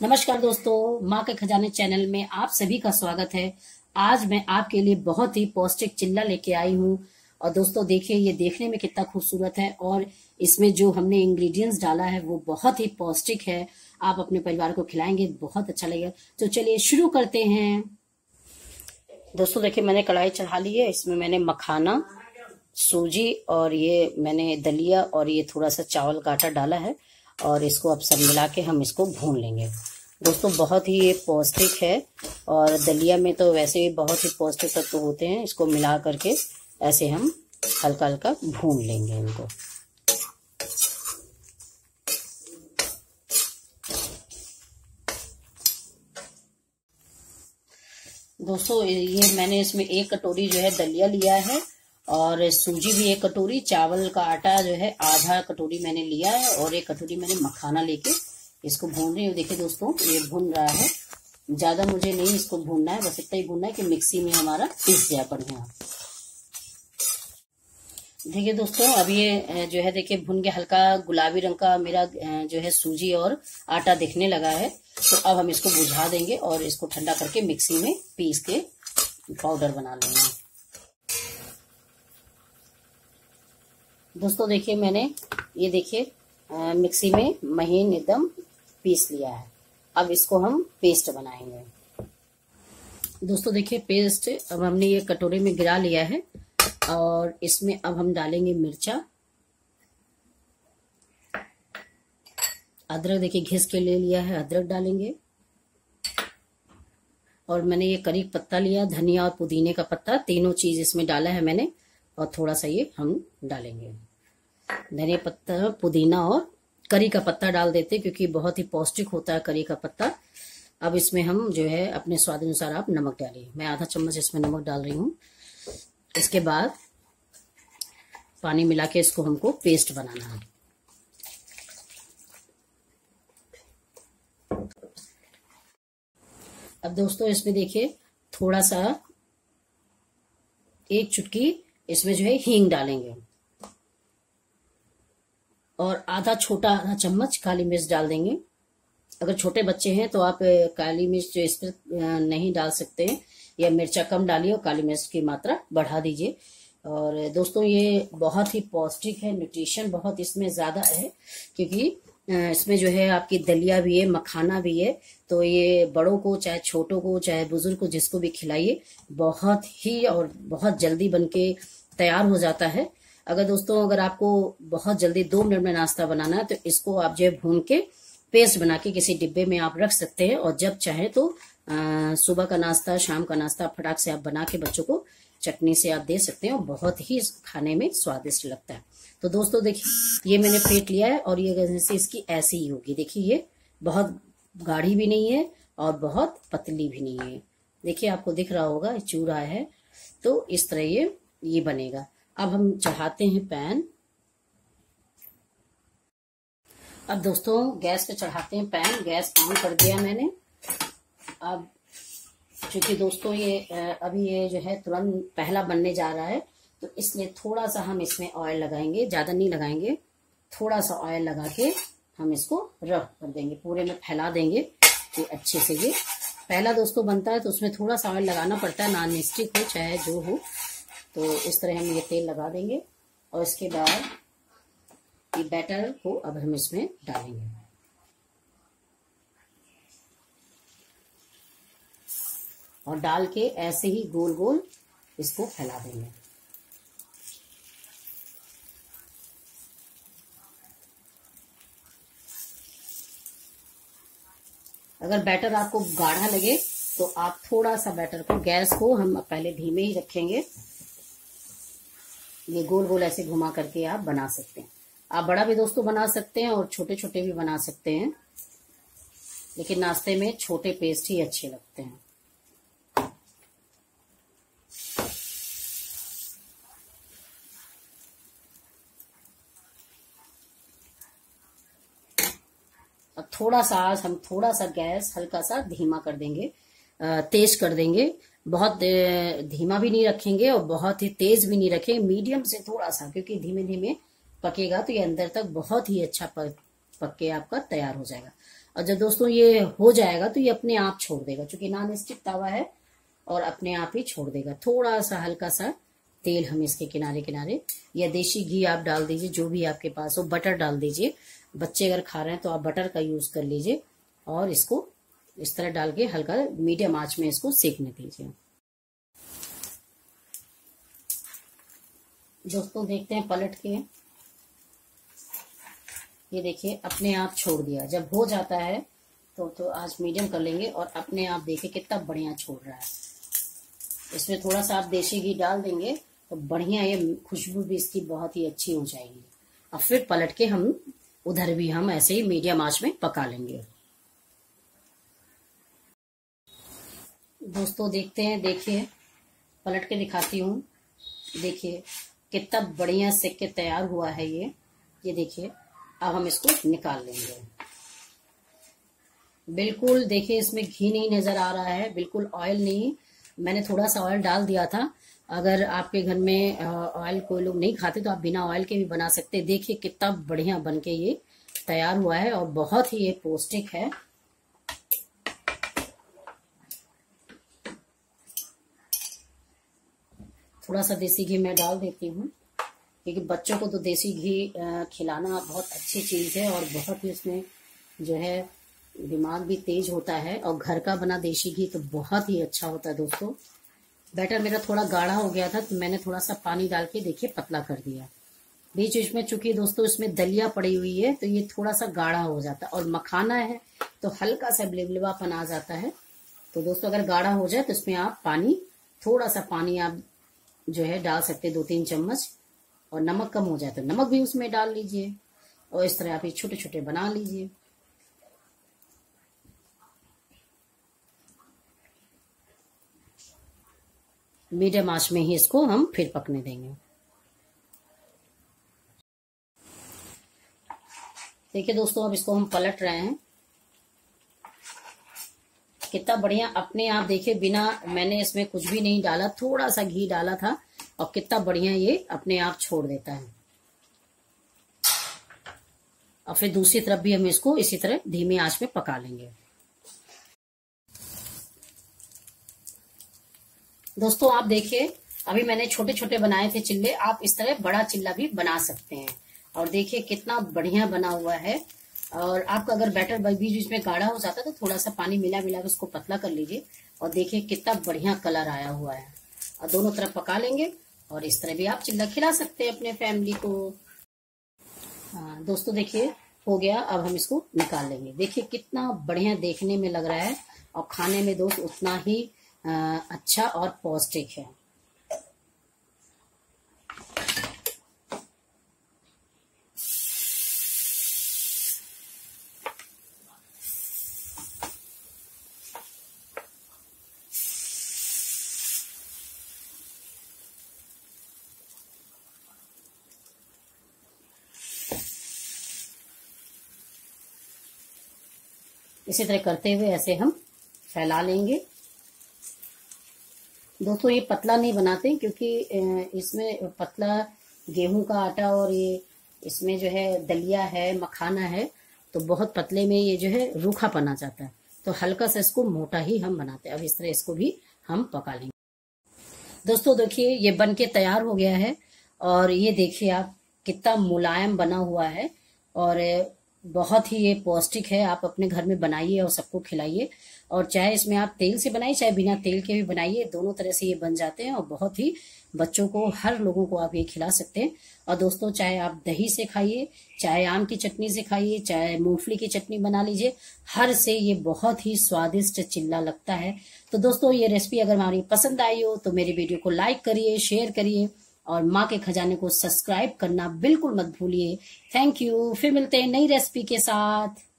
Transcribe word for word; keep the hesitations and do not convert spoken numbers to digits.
नमस्कार दोस्तों, माँ के खजाने चैनल में आप सभी का स्वागत है। आज मैं आपके लिए बहुत ही पौष्टिक चिल्ला लेके आई हूँ। और दोस्तों देखिए, ये देखने में कितना खूबसूरत है और इसमें जो हमने इंग्रेडिएंट्स डाला है वो बहुत ही पौष्टिक है। आप अपने परिवार को खिलाएंगे, बहुत अच्छा लगेगा। तो चलिए शुरू करते हैं। दोस्तों देखिए, मैंने कढ़ाई चढ़ा ली है। इसमें मैंने मखाना, सूजी और ये मैंने दलिया और ये थोड़ा सा चावल का आटा डाला है और इसको अब सब मिला के हम इसको भून लेंगे। दोस्तों बहुत ही ये पौष्टिक है और दलिया में तो वैसे ही बहुत ही पौष्टिक तत्व होते हैं। इसको मिला करके ऐसे हम हल्का हल्का भून लेंगे इनको। दोस्तों ये मैंने इसमें एक कटोरी जो है दलिया लिया है और सूजी भी एक कटोरी, चावल का आटा जो है आधा कटोरी मैंने लिया है और एक कटोरी मैंने मखाना लेके इसको भून रही हूँ। देखिए दोस्तों, ये भून रहा है। ज्यादा मुझे नहीं इसको भूनना है, बस इतना ही भूनना है कि मिक्सी में हमारा पीस जाए बढ़िया। देखिए दोस्तों, अब ये जो है देखिए भून के हल्का गुलाबी रंग का मेरा जो है सूजी और आटा दिखने लगा है। तो अब हम इसको बुझा देंगे और इसको ठंडा करके मिक्सी में पीस के पाउडर बना लेंगे। दोस्तों देखिए, मैंने ये देखिए मिक्सी में महीन एकदम पीस लिया है। अब इसको हम पेस्ट बनाएंगे। दोस्तों देखिए, पेस्ट अब हमने ये कटोरे में गिरा लिया है और इसमें अब हम डालेंगे मिर्चा, अदरक देखिए घिस के ले लिया है, अदरक डालेंगे। और मैंने ये करी पत्ता लिया, धनिया और पुदीने का पत्ता, तीनों चीज इसमें डाला है मैंने। और थोड़ा सा ये हम डालेंगे धनिया पत्ता, पुदीना और करी का पत्ता डाल देते क्योंकि बहुत ही पौष्टिक होता है करी का पत्ता। अब इसमें हम जो है अपने स्वाद अनुसार आप नमक डालिए। मैं आधा चम्मच इसमें नमक डाल रही हूँ। इसके बाद पानी मिला के इसको हमको पेस्ट बनाना है। अब दोस्तों इसमें देखिए थोड़ा सा एक चुटकी इसमें जो है हींग डालेंगे और आधा छोटा आधा चम्मच काली मिर्च डाल देंगे। अगर छोटे बच्चे हैं तो आप काली मिर्च जो इस पर नहीं डाल सकते हैं, या मिर्चा कम डालिए और काली मिर्च की मात्रा बढ़ा दीजिए। और दोस्तों ये बहुत ही पौष्टिक है, न्यूट्रिशन बहुत इसमें ज्यादा है क्योंकि इसमें जो है आपकी दलिया भी है, मखाना भी है। तो ये बड़ों को, चाहे छोटों को, चाहे बुजुर्ग को, जिसको भी खिलाइए, बहुत ही और बहुत जल्दी बनके तैयार हो जाता है। अगर दोस्तों अगर आपको बहुत जल्दी दो मिनट में नाश्ता बनाना है तो इसको आप जो है भून के पेस्ट बना के किसी डिब्बे में आप रख सकते हैं और जब चाहे तो आ, सुबह का नाश्ता, शाम का नाश्ता फटाक से आप बना के बच्चों को चटनी से आप दे सकते हैं और बहुत ही खाने में स्वादिष्ट लगता है। तो दोस्तों देखिए, ये मैंने फेंट लिया है और ये जैसे इसकी ऐसी ही होगी। देखिए ये बहुत गाढ़ी भी नहीं है और बहुत पतली भी नहीं है। देखिए आपको दिख रहा होगा, चूरा है। तो इस तरह ये ये बनेगा। अब हम चढ़ाते हैं पैन। अब दोस्तों गैस पे चढ़ाते हैं पैन। गैस ऑन कर दिया मैंने। अब क्योंकि दोस्तों ये अभी ये जो है तुरंत पहला बनने जा रहा है तो इसलिए थोड़ा सा हम इसमें ऑयल लगाएंगे, ज्यादा नहीं लगाएंगे। थोड़ा सा ऑयल लगा के हम इसको रफ कर देंगे, पूरे में फैला देंगे कि अच्छे से ये पहला दोस्तों बनता है तो उसमें थोड़ा सा ऑयल लगाना पड़ता है, नॉन स्टिक हो चाहे जो हो। तो इस तरह हम ये तेल लगा देंगे और इसके बाद ये बैटर को अब हम इसमें डालेंगे। और डाल के ऐसे ही गोल गोल इसको फैला देंगे। अगर बैटर आपको गाढ़ा लगे तो आप थोड़ा सा बैटर को, गैस को हम पहले धीमे ही रखेंगे। ये गोल गोल ऐसे घुमा करके आप बना सकते हैं। आप बड़ा भी दोस्तों बना सकते हैं और छोटे छोटे भी बना सकते हैं, लेकिन नाश्ते में छोटे पेस्ट ही अच्छे लगते हैं। अब थोड़ा सा आज हम थोड़ा सा गैस हल्का सा धीमा कर देंगे, तेज कर देंगे। बहुत धीमा भी नहीं रखेंगे और बहुत ही तेज भी नहीं रखेंगे, मीडियम से थोड़ा सा, क्योंकि धीमे धीमे पकेगा तो ये अंदर तक बहुत ही अच्छा पक के आपका तैयार हो जाएगा। और जब दोस्तों ये हो जाएगा तो ये अपने आप छोड़ देगा, क्योंकि नॉन स्टिक तवा है और अपने आप ही छोड़ देगा। थोड़ा सा हल्का सा तेल हम इसके किनारे किनारे, या देसी घी आप डाल दीजिए, जो भी आपके पास हो। बटर डाल दीजिए, बच्चे अगर खा रहे हैं तो आप बटर का यूज कर लीजिए। और इसको इस तरह डाल के हल्का मीडियम आंच में इसको सेकने दीजिए। दोस्तों देखते हैं पलट के, ये देखिए अपने आप छोड़ दिया। जब हो जाता है तो तो आज मीडियम कर लेंगे और अपने आप देखिए कितना बढ़िया छोड़ रहा है। इसमें थोड़ा सा आप देसी घी डाल देंगे तो बढ़िया ये खुशबू भी इसकी बहुत ही अच्छी हो जाएगी। अब फिर पलट के हम उधर भी हम ऐसे ही मीडियम आंच में पका लेंगे। दोस्तों देखते हैं, देखिए पलट के दिखाती हूँ। देखिए कितना बढ़िया सेक के तैयार हुआ है ये ये देखिए। अब हम इसको निकाल लेंगे। बिल्कुल देखिए इसमें घी नहीं नजर आ रहा है, बिल्कुल ऑयल नहीं। मैंने थोड़ा सा ऑयल डाल दिया था। अगर आपके घर में ऑयल कोई लोग नहीं खाते तो आप बिना ऑयल के भी बना सकते। देखिए कितना बढ़िया बनके ये तैयार हुआ है और बहुत ही ये पौष्टिक है। थोड़ा सा देसी घी मैं डाल देती हूँ, क्योंकि बच्चों को तो देसी घी खिलाना बहुत अच्छी चीज है और बहुत ही उसमें जो है दिमाग भी तेज होता है। और घर का बना देसी घी तो बहुत ही अच्छा होता है। दोस्तों बैटर मेरा थोड़ा गाढ़ा हो गया था तो मैंने थोड़ा सा पानी डाल के देखिए पतला कर दिया। बीच बीच में चूंकि दोस्तों इसमें दलिया पड़ी हुई है तो ये थोड़ा सा गाढ़ा हो जाता है, और मखाना है तो हल्का सा ब्लिबलिबापन आ जाता है। तो दोस्तों अगर गाढ़ा हो जाए तो इसमें आप पानी, थोड़ा सा पानी आप जो है डाल सकते हैं, दो तीन चम्मच। और नमक कम हो जाए तो नमक भी उसमें डाल लीजिए। और इस तरह आप ये छोटे छोटे बना लीजिए। मीडियम आंच में ही इसको हम फिर पकने देंगे। देखिए दोस्तों अब इसको हम पलट रहे हैं। कितना बढ़िया अपने आप देखिए, बिना मैंने इसमें कुछ भी नहीं डाला, थोड़ा सा घी डाला था और कितना बढ़िया ये अपने आप छोड़ देता है। और फिर दूसरी तरफ भी हम इसको इसी तरह धीमी आंच में पका लेंगे। दोस्तों आप देखिए अभी मैंने छोटे छोटे बनाए थे चिल्ले, आप इस तरह बड़ा चिल्ला भी बना सकते हैं। और देखिए कितना बढ़िया बना हुआ है। और आपका अगर बैटर बीच बीच में गाढ़ा हो जाता है तो थोड़ा सा पानी मिला मिला के उसको पतला कर लीजिए। और देखिए कितना बढ़िया कलर आया हुआ है। और दोनों तरफ पका लेंगे और इस तरह भी आप चिल्ला खिला सकते हैं अपने फैमिली को। हाँ दोस्तों देखिए हो गया। अब हम इसको निकाल लेंगे। देखिए कितना बढ़िया देखने में लग रहा है और खाने में दोस्त उतना ही अच्छा और पौष्टिक है। इसी तरह करते हुए ऐसे हम फैला लेंगे। दोस्तों ये पतला नहीं बनाते क्योंकि इसमें पतला गेहूं का आटा और ये इसमें जो है दलिया है, मखाना है, तो बहुत पतले में ये जो है रूखापन आ जाता है। तो हल्का सा इसको मोटा ही हम बनाते हैं। अब इस तरह इसको भी हम पका लेंगे। दोस्तों देखिए ये बन के तैयार हो गया है और ये देखिए आप कितना मुलायम बना हुआ है और बहुत ही ये पौष्टिक है। आप अपने घर में बनाइए और सबको खिलाइए। और चाहे इसमें आप तेल से बनाइए चाहे बिना तेल के भी बनाइए, दोनों तरह से ये बन जाते हैं और बहुत ही बच्चों को, हर लोगों को आप ये खिला सकते हैं। और दोस्तों चाहे आप दही से खाइए, चाहे आम की चटनी से खाइए, चाहे मूंगफली की चटनी बना लीजिए, हर से ये बहुत ही स्वादिष्ट चिल्ला लगता है। तो दोस्तों ये रेसिपी अगर हमारी पसंद आई हो तो मेरी वीडियो को लाइक करिए, शेयर करिए और माँ के खजाने को सब्सक्राइब करना बिल्कुल मत भूलिए। Thank you. फिर मिलते हैं नई रेसिपी के साथ।